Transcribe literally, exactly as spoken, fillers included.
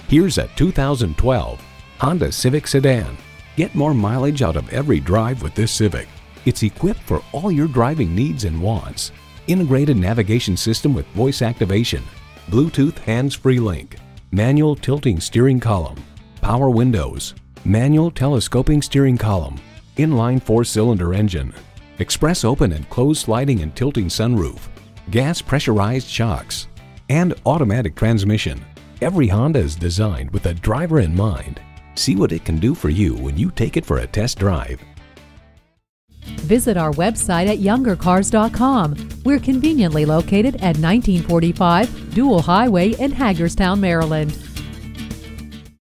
Here's a two thousand twelve Honda Civic sedan. Get more mileage out of every drive with this Civic. It's equipped for all your driving needs and wants. Integrated navigation system with voice activation, Bluetooth hands-free link, manual tilting steering column, power windows, manual telescoping steering column, inline four-cylinder engine, express open and closed sliding and tilting sunroof, gas pressurized shocks, and automatic transmission. Every Honda is designed with the driver in mind. See what it can do for you when you take it for a test drive. Visit our website at younger cars dot com. We're conveniently located at nineteen forty-five Dual Highway in Hagerstown, Maryland.